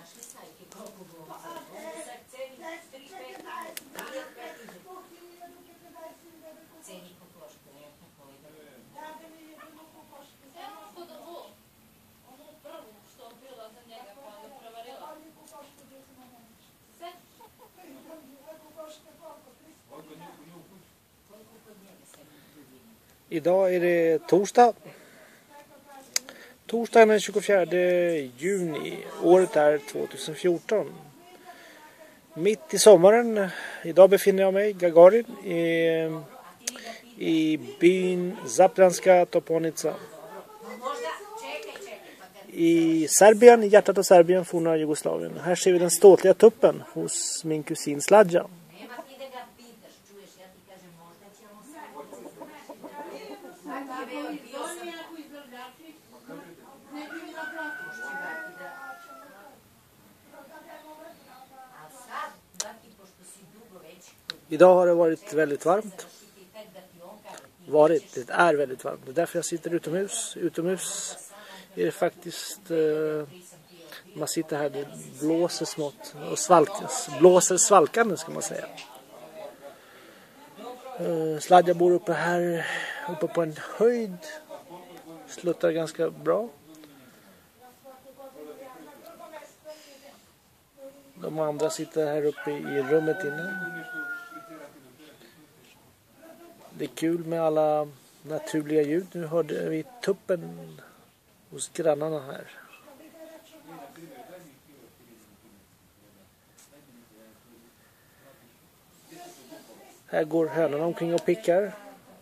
Idag är det torsdag. Torsdagen den 24 juni. Året är 2014. Mitt i sommaren. Idag befinner jag mig, Gagarin, i byn Zapranska Toponica. I Serbien, i hjärtat av Serbien, forna Jugoslavien. Här ser vi den ståtliga tuppen hos min kusin Sladja. Idag har det varit väldigt varmt. Det är väldigt varmt. Det är därför jag sitter utomhus. Utomhus är det faktiskt... man sitter här, det blåser smått. Och blåser svalkande, ska man säga. Sladja bor uppe på en höjd. Sluttar ganska bra. De andra sitter här uppe i rummet inne. Det är kul med alla naturliga ljud. Nu hörde vi tuppen hos grannarna här. Här går hönorna omkring och pickar.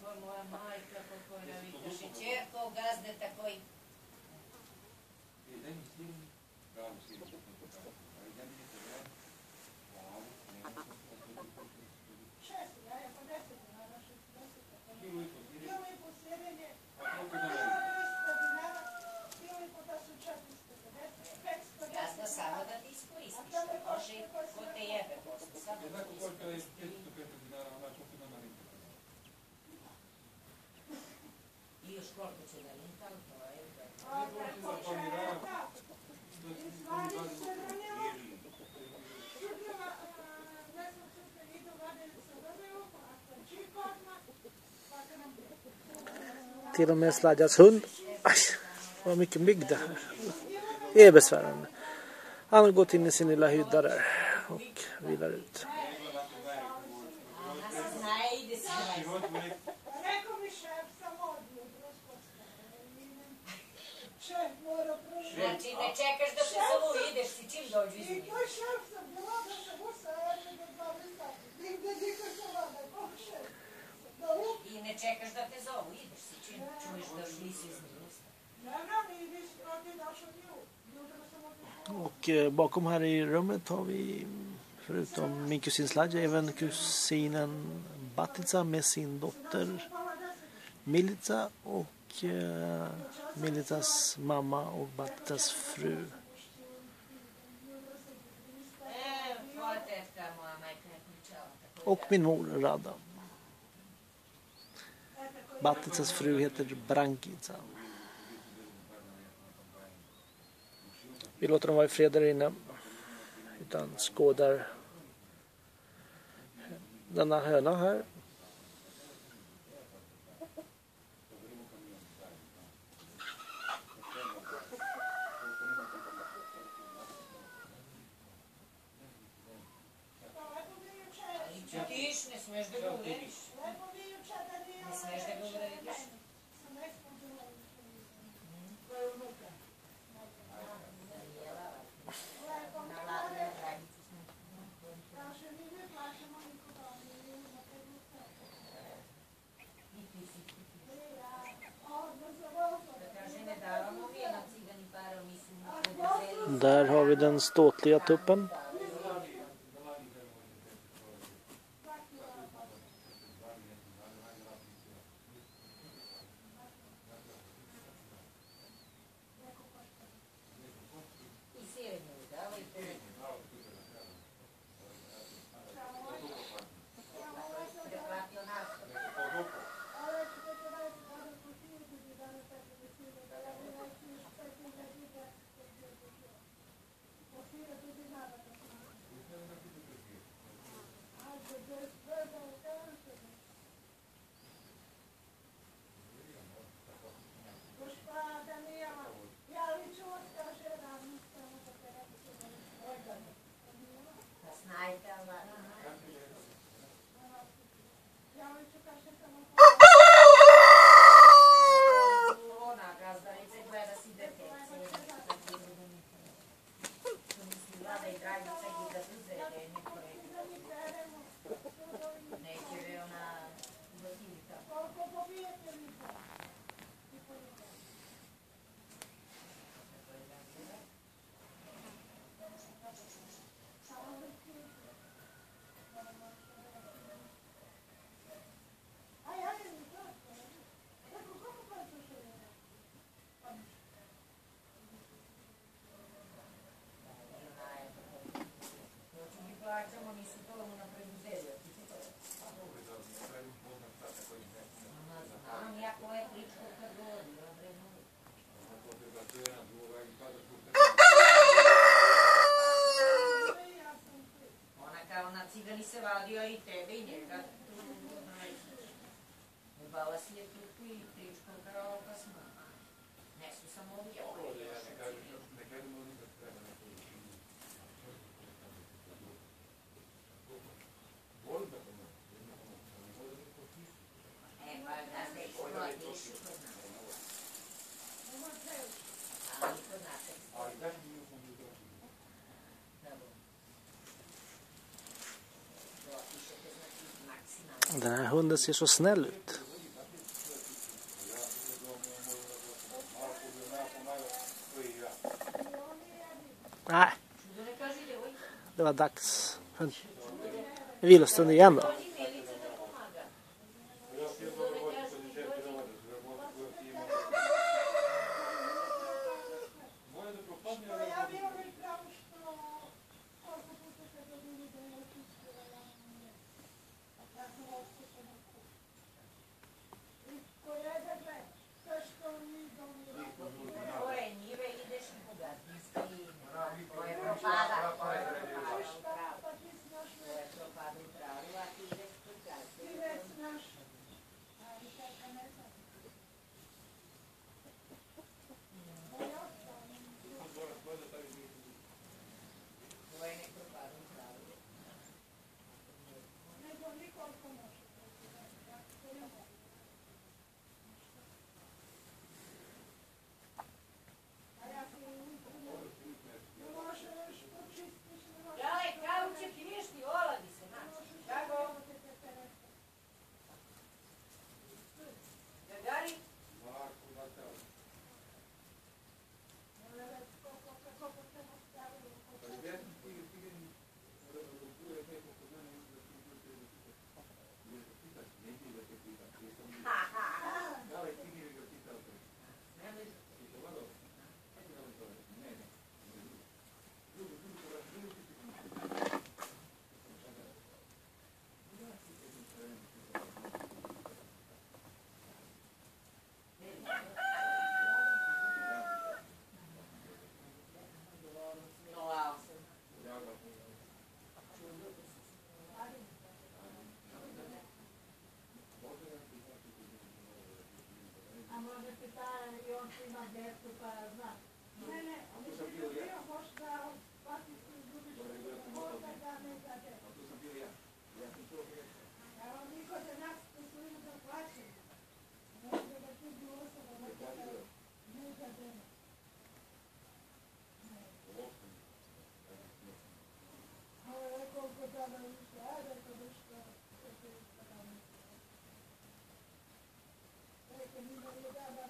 Till och med Sladjas hund. Aj, vad mycket mygg det här. Det är besvärande. Han har gått in i sin lilla hydda där och vilar ut. Ne čekaš da se zovu, ideš si čim dođu izvini. I ne čekaš da te zovu, ideš si čim čuješ da nisi izvini. Och bakom här i rummet har vi, förutom min kusin Sladja, även kusinen Batica med sin dotter Milica och Milicas mamma och Baticas fru. Och min mor Rada. Baticas fru heter Brankica. Vi låter dem vara i fred där inne. Utan skådar denna höna här. Не смеш да го удариш. Не смеш да го удариш. Där har vi den ståtliga tuppen. i Dragica i da uzede niko neće ve ona dotivita. Plaćamo, nisu to na preduzeđe. Znam ja ko je pričko kad dođe, ja brenu. Ona kao na cigani se vadio i tebe i njega. Bala si je tu i pričko kao pa smo. Ne su samo ovdje. Den här hunden ser så snäll ut. Nej, det var dags för en vilostund igen då.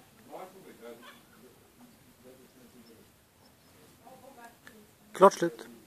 Klart slut.